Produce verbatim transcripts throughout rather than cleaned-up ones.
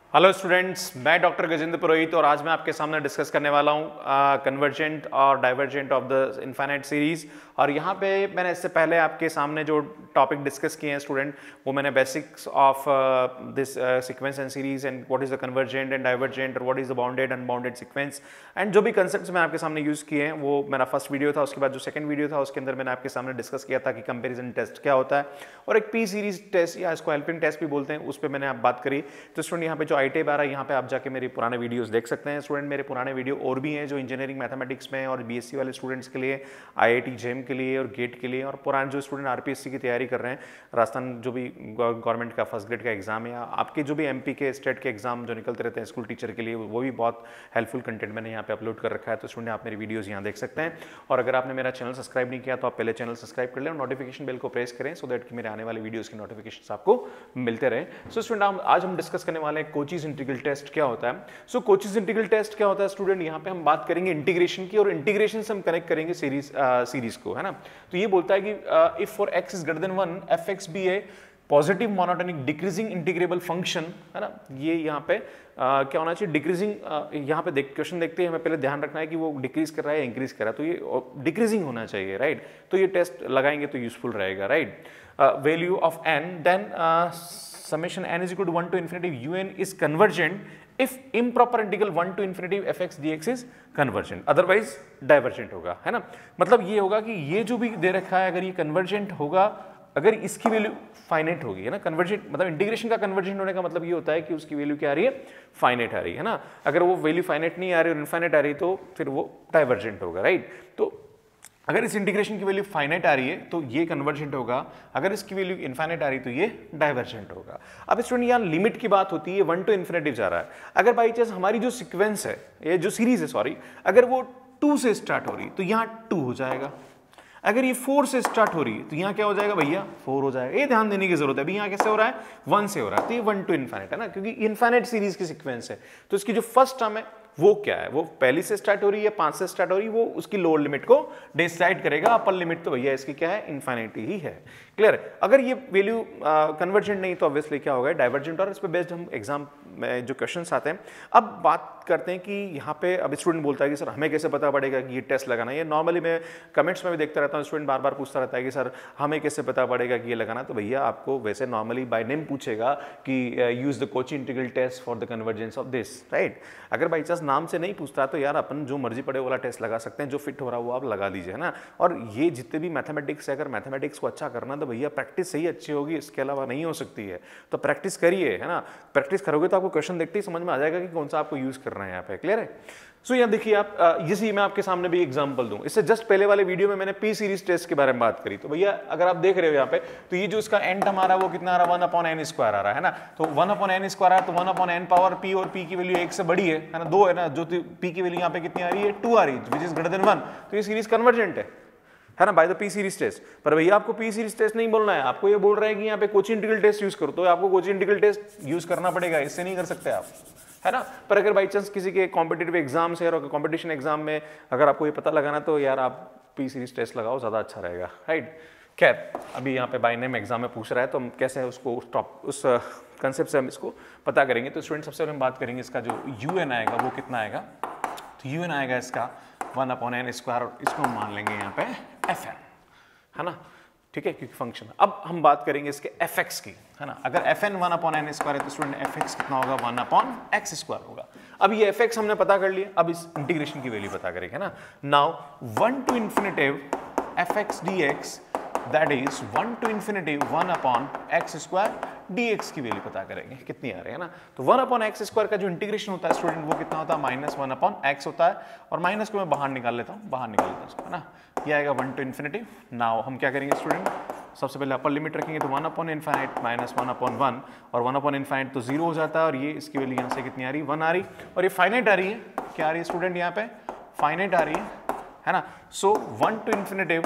Hello students, मैं doctor Gajendra Purohit और आज मैं आपके सामने डिस्कस करने वाला हूँ कन्वर्जेंट और divergent of the infinite series. और यहाँ पे मैंने इससे पहले आपके सामने जो टॉपिक डिस्कस किए हैं स्टूडेंट, वो मैंने basics of this sequence and series and what is the convergent and divergent और what is the bounded unbounded sequence and जो भी कंसेप्ट्स मैं आपके सामने यूज़ किए हैं वो मेरा फर्स्ट वीडियो था। उसके बाद जो सेकंड वीडियो था उसके अंदर मैंने आपके सामने डिस्कस किया था कि कंपेरिजन टेस्ट क्या होता है और एक पी सीरीज टेस्ट या इसको हेल्पिंग टेस्ट भी बोलते हैं, उस पर मैंने आप बात करी। तो स्टूडेंट यहाँ पे जो आई आई टी बारह यहाँ पे आप जाके मेरे पुराने वीडियोस देख सकते हैं। स्टूडेंट मेरे पुराने वीडियो और भी हैं जो इंजीनियरिंग मैथमेटिक्स में और बी.एस.सी वाले स्टूडेंट्स के लिए, आई आई टी जेम के लिए और गेट के लिए, और पुराने जो student R P S C की तैयारी कर रहे हैं, राजस्थान जो भी गवर्नमेंट का फर्स्ट ग्रेड का एग्जाम है या आपके जो भी एम पी के स्टेट के एग्जाम जो निकलते रहते हैं स्कूल टीचर के लिए, वो भी बहुत हेल्पफुल कंटेंट मैंने यहाँ पे अपलोड कर रखा है। तो स्टूडेंट आप मेरी वीडियोस यहाँ देख सकते हैं। और अगर आपने मेरा चैनल सब्सक्राइब नहीं किया तो आप पहले चैनल सब्सक्राइब कर लें और नोटिफिकेशन बेल को प्रेस करें सो दैट कि मेरे आने वाले वीडियोस के नोटिफिकेशन आपको मिलते रहे। सो स्टूडेंट आज हम डिस्कस करने वाले हैं कोचीज इंटीग्रल टेस्ट क्या होता है। सो कोचीज इंटीग्रल टेस्ट क्या होता है स्टूडेंट, यहाँ पे हम बात करेंगे इंटीग्रेशन की और इंटीग्रेशन से हम कनेक्ट करेंगे सीरीज सीरीज को, है ना। तो ये बोलता है कि if for x is greater than one f x be a positive monotonic decreasing integrable function, है ना। ये यहाँ पे uh, क्या होना चाहिए, डिक्रीजिंग। uh, यहाँ पे देख क्वेश्चन देखते हैं, हमें पहले ध्यान रखना है कि वो डिक्रीज कर रहा है या इंक्रीज कर रहा है, तो ये डिक्रीजिंग होना चाहिए, राइट। तो ये टेस्ट लगाएंगे तो यूजफुल रहेगा, right. Value of n, then summation n is equal to one to infinity un is convergent if improper integral one to infinity fx dx is convergent, otherwise divergent होगा, है ना। मतलब ये होगा कि ये जो भी दे रखा है अगर ये convergent होगा, अगर इसकी वैल्यू फाइनाइट होगी, है ना। कन्वर्जेंट मतलब इंटीग्रेशन का कन्वर्जेंट होने का मतलब ये होता है कि उसकी वैल्यू क्या आ रही है, फाइनाइट आ रही है ना। अगर वो वैल्यू फाइनाइट नहीं आ रही और इनफाइनाइट आ रही तो फिर वो डाइवर्जेंट होगा, राइट। तो अगर इस इंटीग्रेशन की वैल्यू फाइनाइट आ रही है तो ये कन्वर्जेंट होगा, अगर इसकी वैल्यू इनफाइनाइट आ रही है तो ये डाइवर्जेंट होगा। अब स्टूडेंट यहाँ लिमिट की बात होती है, वन टू इन्फिनिटी जा रहा है। अगर बाई चांस हमारी जो सीक्वेंस है, ये जो सीरीज है सॉरी, अगर वो टू से स्टार्ट हो रही है तो यहाँ टू हो जाएगा। अगर ये फोर से स्टार्ट हो रही है तो यहाँ क्या हो जाएगा भैया, फोर हो जाएगा। ये ध्यान देने की जरूरत है। अभी यहाँ कैसे हो रहा है, वन से हो रहा है, तो ये वन टू इनफाइनाइट है ना, क्योंकि इनफाइनाइट सीरीज की सीक्वेंस है। तो इसकी जो फर्स्ट टर्म है वो क्या है, वो पहली से स्टार्ट हो रही है, पांच से स्टार्ट हो रही है, वो उसकी लोअर लिमिट को डिसाइड करेगा। अपर लिमिट तो भैया इसकी क्या है, इनफाइनाइटी ही है। क्लियर। अगर ये वैल्यू कन्वर्जेंट नहीं तो ऑब्वियसली क्या होगा, डाइवर्जेंट। और इस पे बेस्ड हम एग्जाम में जो क्वेश्चंस आते हैं, अब बात करते हैं कि यहाँ पे अब स्टूडेंट बोलता है कि सर हमें कैसे पता पड़ेगा कि ये टेस्ट लगाना है। ये नॉर्मली मैं कमेंट्स में भी देखता रहता हूँ, स्टूडेंट बार बार पूछता रहता है कि सर हमें कैसे पता पड़ेगा कि ये लगाना। तो भैया आपको वैसे नॉर्मली बाय नेम पूछेगा कि use the Cauchy integral test for the convergence of this, right. अगर बाई चांस नाम से नहीं पूछता तो यार अपन जो मर्जी पड़े वाला टेस्ट लगा सकते हैं, जो फिट हो रहा है वो आप लगा दीजिए, है ना। और ये जितने भी मैथमेटिक्स है, अगर मैथमेटिक्स को अच्छा करना तो भैया प्रैक्टिस सही अच्छी होगी, इसके अलावा नहीं हो सकती है। तो प्रैक्टिस करिए, है ना। प्रैक्टिस करोगे तो आपको क्वेश्चन देखते ही समझ में आ जाएगा कि कौन सा आपको यूज करना है यहाँ पे। क्लियर है। सो so, यहाँ देखिए आप, इसी मैं आपके सामने भी एग्जांपल दूं। इससे जस्ट पहले वाले वीडियो में मैंने पी सीरीज टेस्ट के बारे में बात करी। तो भैया अगर आप देख रहे हो यहाँ पे, तो ये जो इसका एन टर्म आ रहा है वो कितना आ रहा है, वन अपॉन एन स्क्वायर आ रहा है ना। तो वन अपॉन एन स्क्वायर आ रहा है, तो one upon n power p, और पी की वैल्यू एक से बड़ी है, है ना, दो है ना। जो पी की वैल्यू यहाँ पे कितनी आ रही है, टू आ रही है, which is greater than one. तो ये सीरीज कन्वर्जेंट है, है ना, by the p series test. पर भैया आपको पी सीरीज टेस्ट नहीं बोलना है, आपको ये बोल रहा है कि यहाँ पे कोची इंटीग्रल टेस्ट यूज करो, तो आपको कोची इंटीग्रल टेस्ट यूज करना पड़ेगा, इससे नहीं कर सकते आप, है ना। पर अगर बाई चांस किसी के कॉम्पिटिटिव एग्जाम से और कॉम्पिटिशन एग्जाम में अगर आपको ये पता लगाना तो यार आप पी सीरीज टेस्ट लगाओ, ज़्यादा अच्छा रहेगा, राइट। खैर अभी यहाँ पे बाय नेम एग्जाम में पूछ रहा है तो हम कैसे उसको उस टॉप उस कंसेप्ट से हम इसको पता करेंगे। तो स्टूडेंट सबसे पहले हम बात करेंगे इसका जो यू एन आएगा वो कितना आएगा। तो यू एन आएगा इसका वन अपॉन एन स्क्वायर, और इसको हम मान लेंगे यहाँ पे एफ एन, है ना, ठीक है, क्योंकि फंक्शन। अब हम बात करेंगे इसके एफ एक्स की, है ना। अगर f n one upon n square है तो स्टूडेंट एफ एक्स कितना होगा, वन अपॉन एक्स स्क्वायर होगा। अब ये एफ एक्स हमने पता कर लिया, अब इस इंटीग्रेशन की वैल्यू पता करेंगे ना। Now one to infinitive f x d x, that is one to infinitive one upon x square d x की वैल्यू पता करेंगे कितनी आ रही है ना। तो वन अपॉन एक्स स्क्वायर का जो इंटीग्रेशन होता है स्टूडेंट वो कितना होता है, माइनस वन अपॉन एक्स होता है, और माइनस को मैं बाहर निकाल लेता हूँ, बाहर निकाल लेता हूँ इसको, है ना। ये आएगा वन टू इन्फिनिटी। नाउ हम क्या करेंगे स्टूडेंट, सबसे पहले अपर लिमिट रखेंगे तो one upon infinite minus one upon one, और वन अपॉन इनफाइनाइट तो जीरो हो जाता है, और ये इसकी वैल्यू यहाँ से कितनी आ रही है, वन आ रही, और ये फाइनाइट आ रही है, क्या आ रही है स्टूडेंट यहाँ पे, फाइनाइट आ रही है, है ना। So one to infinitive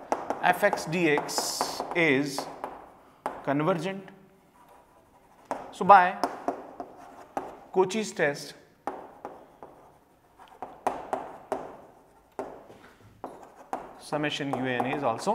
f x d x is convergent. So by Cauchy's test, summation un is also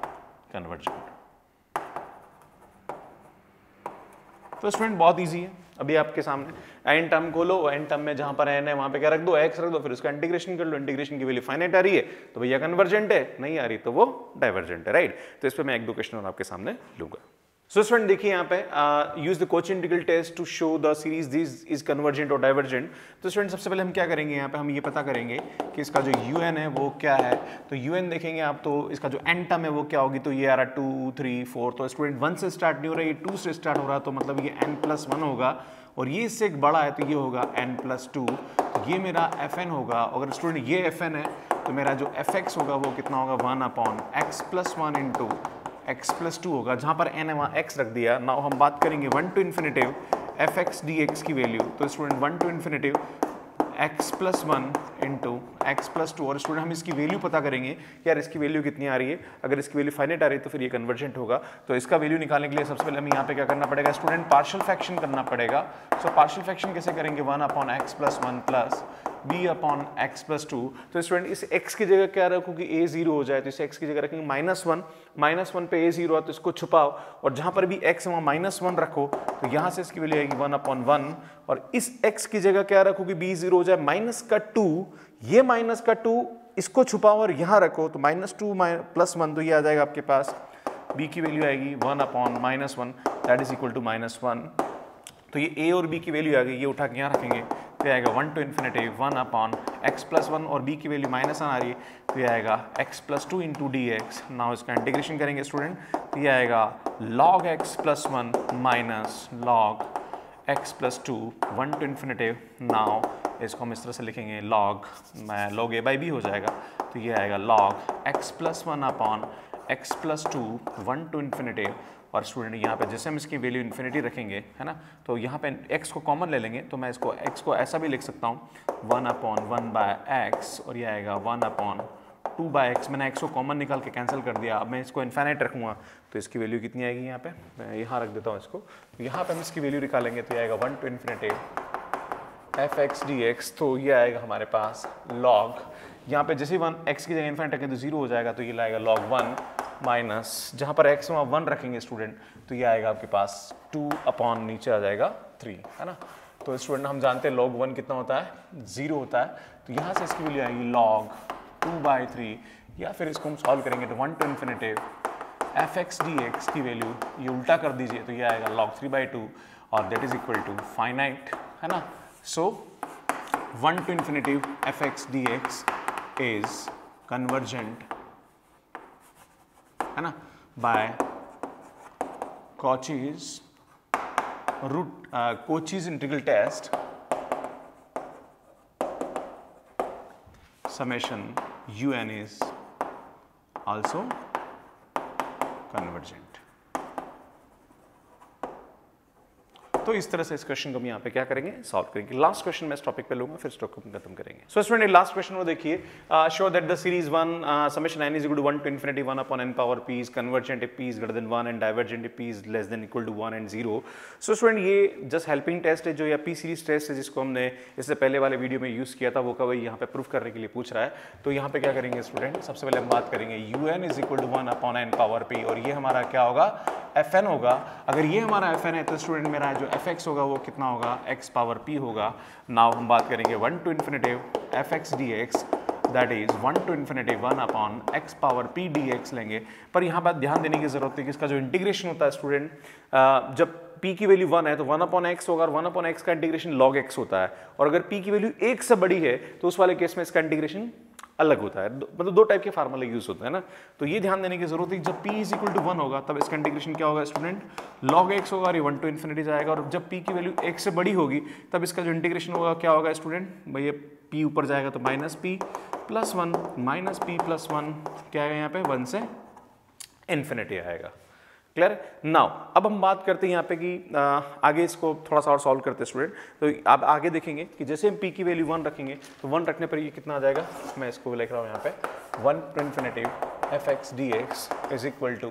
convergent। तो स्टूडेंट बहुत इजी है, अभी आपके सामने एन टर्म खोलो, एन टर्म में जहां पर एन है वहां पे क्या रख दो, एक्स रख दो, फिर उसका इंटीग्रेशन कर लो, इंटीग्रेशन की वैल्यू फाइनाइट आ रही है तो भैया कन्वर्जेंट है, नहीं आ रही तो वो डाइवर्जेंट है, राइट। तो इस पे मैं एक दो क्वेश्चन और आपके सामने लूंगा। सो स्टूडेंट देखिए यहाँ पे use the Cauchy integral test to show the series this is convergent और डाइवर्जेंट। तो स्टूडेंट सबसे पहले हम क्या करेंगे, यहाँ पे हम ये पता करेंगे कि इसका जो यू एन है वो क्या है। तो यू एन देखेंगे आप, तो इसका जो एन टर्म है वो क्या होगी, तो ये आ रहा टू थ्री फोर, तो स्टूडेंट वन से स्टार्ट नहीं हो रहा है, ये टू से स्टार्ट हो रहा है, तो मतलब ये एन प्लस वन होगा, और ये इससे एक बड़ा है तो ये होगा एन प्लस टू, तो ये मेरा एफ एन होगा। अगर स्टूडेंट ये एफ एन है तो मेरा जो एफ एक्स होगा वो कितना होगा, one upon x plus one into x plus two होगा, जहाँ पर n है वहाँ x रख दिया। नाउ हम बात करेंगे one to infinitive f x d x की वैल्यू, तो student one to infinitive x plus one into x plus two, और स्टूडेंट हम इसकी वैल्यू पता करेंगे कि यार इसकी वैल्यू कितनी आ रही है। अगर इसकी वैल्यू फाइनाइट आ रही है तो फिर ये कन्वर्जेंट होगा। तो इसका वैल्यू निकालने के लिए सबसे पहले हमें यहाँ पे क्या करना पड़ेगा स्टूडेंट, पार्शियल फ्रैक्शन करना पड़ेगा। सो पार्शियल फ्रैक्शन कैसे करेंगे, one upon x plus one plus b upon x plus two. तो स्टूडेंट इस x की जगह क्या रखो कि a जीरो हो जाए, तो इस x की जगह रखेंगे माइनस वन, माइनस वन पे a जीरो है तो इसको छुपाओ, और जहां पर भी x है वहां माइनस वन रखो, तो यहां से इसकी वैल्यू आएगी वन अपॉन वन, और इस x की जगह क्या रखो कि b जीरो हो जाए, माइनस का टू, ये माइनस का टू इसको छुपाओ और यहां रखो, तो माइनस टू प्लस वन, तो ये आ जाएगा आपके पास b की वैल्यू आएगी one upon minus one, that is equal to minus one. तो ये a और b की वैल्यू आ गई, ये उठा के यहाँ रखेंगे तो आएगा one to infinity one upon x plus one, और b की वैल्यू माइनस वन आ रही है तो ये आएगा x plus two into d x. Now इसका इंटीग्रेशन करेंगे स्टूडेंट, तो ये आएगा log x plus one minus log x plus two one to infinity. Now इसको हम इस तरह से लिखेंगे log, मैं log a बाई बी हो जाएगा, तो ये आएगा log x plus one upon x plus two one to infinity. और स्टूडेंट यहाँ पे जैसे हम इसकी वैल्यू इन्फिनिटी रखेंगे है ना, तो यहाँ पे x को कॉमन ले लेंगे, तो मैं इसको x को ऐसा भी लिख सकता हूँ one upon one by x, और ये आएगा one upon two by x. मैंने x को कॉमन निकाल के कैंसिल कर दिया, अब मैं इसको इन्फिनिट रखूँगा तो इसकी वैल्यू कितनी आएगी, यहाँ पे मैं यहाँ रख देता हूँ इसको, तो यहाँ पे हम इसकी वैल्यू निकालेंगे तो ये आएगा one to infinity f x d x, तो ये आएगा हमारे पास log, यहाँ पे जैसे वन x की जगह इन्फिनिट रखें तो जीरो हो जाएगा, तो ये लाएगा log वन माइनस जहाँ पर x वहाँ वन रखेंगे स्टूडेंट, तो ये आएगा आपके पास टू अपॉन नीचे आ जाएगा थ्री, है ना। तो स्टूडेंट हम जानते हैं log वन कितना होता है, जीरो होता है, तो यहाँ से इसकी वैल्यू आएगी log टू बाई थ्री, या फिर इसको हम सॉल्व करेंगे तो one to infinity f x d x की वैल्यू ये उल्टा कर दीजिए, तो ये आएगा log थ्री बाई टू, और that is equal to finite, है ना। So one to infinity f x d x is convergent, है ना, by Cauchy's root uh, Cauchy's integral test summation un is also convergent। तो इस तरह से इस क्वेश्चन को हम यहाँ पे क्या करेंगे, सॉल्व करेंगे। लास्ट क्वेश्चन मैं इस टॉपिक पे लूंगा, फिर इस टॉपिक को खत्म करेंगे। सो स्टूडेंट लास्ट क्वेश्चन वो देखिए, show that the series one summation n is equal to one to infinity one upon n power p is convergent if p is greater than one and divergent if p is less than equal to one and zero. So student ये just helping test है जो या p series test है जिसको हमने इससे पहले वाले वीडियो में यूज किया था, वो का वही यहाँ पे प्रूफ करने के लिए पूछ रहा है। तो यहाँ पे क्या करेंगे स्टूडेंट, सबसे पहले हम बात करेंगे un is equal to one upon n power p, और ये हमारा क्या होगा, fn होगा। अगर ये हमारा fn है तो स्टूडेंट मेरा जो fx होगा वो कितना होगा, x पावर p होगा। नाउ हम बात करेंगे one to infinity f x d x, that is one to infinity one upon x power p dx लेंगे। पर यहाँ बात ध्यान देने की जरूरत है कि इसका जो इंटीग्रेशन होता है स्टूडेंट, जब p की वैल्यू वन है तो वन अपॉन एक्स होगा, और वन अपॉन एक्स का इंटीग्रेशन log x होता है, और अगर p की वैल्यू एक से बड़ी है तो उस वाले केस में इसका इंटीग्रेशन अलग होता है। मतलब दो टाइप के फार्मूले यूज होते हैं ना, तो ये ध्यान देने की जरूरत है कि जब p is equal to one होगा तब इसका इंटीग्रेशन क्या होगा स्टूडेंट, log x होगा, और ये वन टू इन्फिनिटी जाएगा, और जब p की वैल्यू एक से बड़ी होगी तब इसका जो इंटीग्रेशन होगा क्या होगा स्टूडेंट, भाई ये p ऊपर जाएगा तो minus p plus one, minus p plus one क्या आएगा यहाँ पे, वन से इन्फिनिटी आएगा। क्लियर। नाउ अब हम बात करते हैं यहाँ पे कि आ, आगे इसको थोड़ा सा और सॉल्व करते हैं स्टूडेंट। तो आप आगे देखेंगे कि जैसे हम p की वैल्यू वन रखेंगे तो वन रखने पर ये कितना आ जाएगा, मैं इसको लिख रहा हूँ यहाँ पे one to infinity f x d x is equal to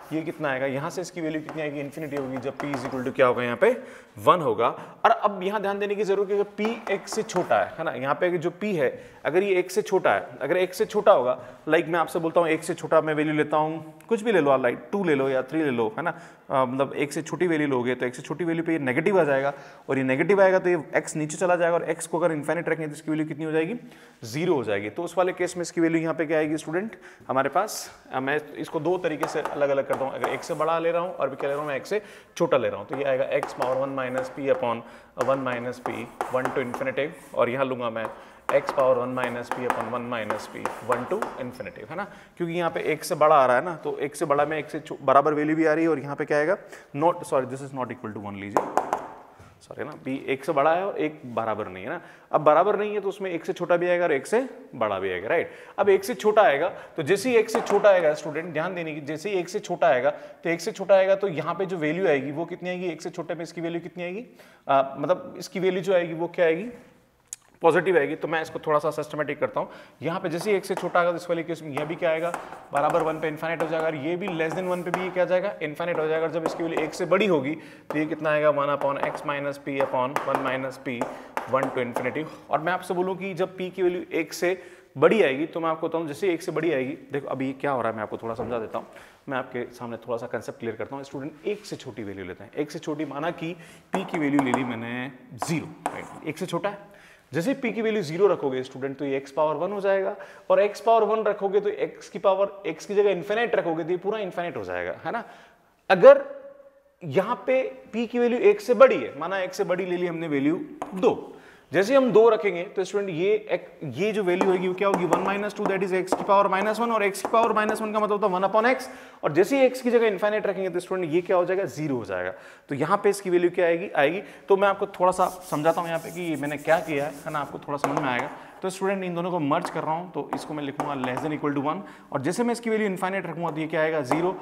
ये कितना आएगा, यहाँ से इसकी वैल्यू कितनी आएगी, इन्फिनिटी होगी जब p इज इक्वल टू क्या होगा यहाँ पे वन होगा। और अब यहाँ ध्यान देने की जरूरत है कि p x से छोटा है, है ना, यहाँ पे जो p है अगर ये x से छोटा है, अगर x से छोटा होगा, लाइक मैं आपसे बोलता हूँ x से छोटा मैं वैल्यू लेता हूँ, कुछ भी ले लो, लाइक टू ले लो या थ्री ले लो, है ना, मतलब एक से छोटी वैल्यू लोगे तो एक से छोटी वैल्यू पे ये नेगेटिव आ जाएगा, और ये नेगेटिव आएगा तो ये x नीचे चला जाएगा, और x को अगर इन्फिनिट रखेंगे तो इसकी वैल्यू कितनी हो जाएगी, जीरो हो जाएगी। तो उस वाले केस में इसकी वैल्यू यहाँ पे क्या आएगी स्टूडेंट हमारे पास, मैं इसको दो तरीके से अलग अलग करता हूँ, अगर x से बड़ा ले रहा हूँ और भी क्या ले रहा हूँ मैं x से छोटा ले रहा हूँ, तो ये आएगा x power one minus p upon one minus p one to infinity, और यहाँ लूंगा मैं x power one minus p upon one minus p one to infinity, है ना, क्योंकि यहाँ पे x से बड़ा आ रहा है ना, तो x से बड़ा में x से बराबर वैल्यू भी आ रही है, और यहाँ पे क्या आएगा not, sorry this is not equal to one लीजिए, सॉरी ना, b एक से बड़ा है और एक बराबर नहीं है ना, अब बराबर नहीं है तो उसमें एक से छोटा भी आएगा और एक से बड़ा भी आएगा, राइट। अब एक से छोटा आएगा तो जैसे ही एक से छोटा आएगा स्टूडेंट ध्यान देने की, जैसे ही एक से छोटा आएगा तो एक से छोटा आएगा तो यहाँ पे जो वैल्यू आएगी वो कितनी आएगी, एक से छोटे में इसकी वैल्यू कितनी आएगी, आ, मतलब इसकी वैल्यू जो आएगी वो क्या आएगी, पॉजिटिव आएगी। तो मैं इसको थोड़ा सा सिस्टमेटिक करता हूँ, यहाँ पे जैसे एक से छोटा आएगा तो इस वाले केस में यह भी क्या आएगा, बराबर वन पे इन्फिनिट हो जाएगा, और ये भी लेस देन वन पे भी ये क्या जाएगा, इन्फिनिट हो जाएगा। जब इसकी वैल्यू एक से बड़ी होगी तो ये कितना आएगा, one upon x minus p upon one minus p one to infinity. और मैं आपसे बोलूँ कि जब पी की वैल्यू एक से बड़ी आएगी तो मैं आपको बताऊँ जैसे एक से बड़ी आएगी, देखो अभी क्या हो रहा है मैं आपको थोड़ा समझा देता हूँ, मैं आपके सामने थोड़ा सा कंसेप्ट क्लियर करता हूँ। स्टूडेंट एक से छोटी वैल्यू लेते हैं, एक से छोटी माना कि p की वैल्यू ले ली मैंने जीरो, राइट, एक से छोटा है, जैसे p की वैल्यू जीरो रखोगे स्टूडेंट तो ये x पावर वन हो जाएगा, और x पावर वन रखोगे तो x की पावर x की जगह इन्फिनिट रखोगे तो ये पूरा इन्फिनिट हो जाएगा, है ना। अगर यहाँ पे p की वैल्यू एक से बड़ी है, माना एक से बड़ी ले ली हमने वैल्यू दो, जैसे हम दो रखेंगे तो स्टूडेंट ये ये जो वैल्यू होगी वो क्या होगी, one minus two that is x की पावर माइनस वन, और एक्स की पावर माइनस वन का मतलब होता है वन अपॉन एक्स, और जैसे ही एक्स की जगह इन्फिनिट रखेंगे तो स्टूडेंट ये क्या हो जाएगा, जीरो हो जाएगा। तो यहाँ पे इसकी वैल्यू क्या आएगी आएगी तो मैं आपको थोड़ा सा समझाता हूँ यहाँ पे कि मैंने क्या किया है ना, आपको थोड़ा समझ में आएगा। तो स्टूडेंट इन दोनों को मर्ज कर रहा हूँ, तो इसको मैं लिखूंगा less than equal to one, और जैसे मैं इसकी वैल्यू इन्फिनिट रखूंगा तो ये क्या आएगा जीरो,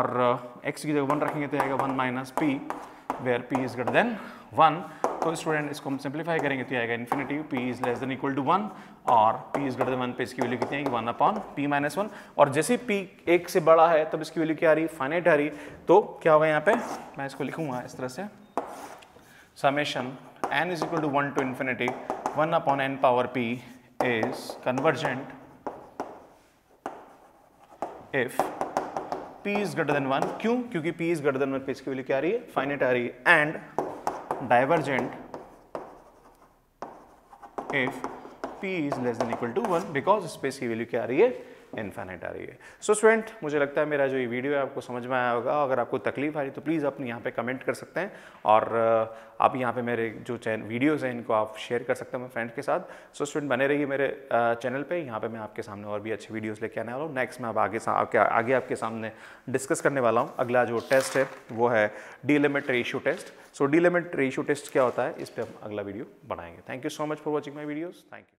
और एक्स की जगह वन रखेंगे तो आएगा one minus p where p is greater than one. तो स्टूडेंट इसको हम सिंप्लीफाई करेंगे तो आएगा infinity p is less than equal to one, और p is greater than one पे इसकी वैल्यू कितनी आएगी, one upon p minus one, और जैसे p एक से बड़ा है तब इसकी वैल्यू क्या आ रही है, फाइनाइट आ रही। तो क्या होगा यहाँ पे, मैं इसको लिखूंगा इस तरह से, summation n is equal to one to infinity one upon n power p is convergent if p is greater than one, क्यों, क्योंकि p is greater than one पे इसकी वैल्यू क्या आ रही है, फाइनाइट आ रही है, and divergent if p is less than equal to one, because space की वैल्यू क्या आ रही है, इनफाइनाइट आ रही है। सो so, स्टूडेंट मुझे लगता है मेरा जो ये वीडियो है आपको समझ में आया होगा, अगर आपको तकलीफ आ रही तो प्लीज़ अपने यहाँ पे कमेंट कर सकते हैं, और आप यहाँ पे मेरे जो चैनल वीडियोज़ हैं इनको आप शेयर कर सकते हैं अपने फ्रेंड्स के साथ। सो so, स्टूडेंट बने रहिए मेरे चैनल पे, यहाँ पे मैं आपके सामने और भी अच्छे वीडियोज़ लेके आने वाला हूँ। नेक्स्ट मैं अब आगे आपके आगे आपके सामने डिस्कस करने वाला हूँ। अगला जो टेस्ट है वो है the limit ratio test. So the limit ratio test क्या होता है, इस पर हम अगला वीडियो बनाएंगे। Thank you so much for watching my videos, thank you.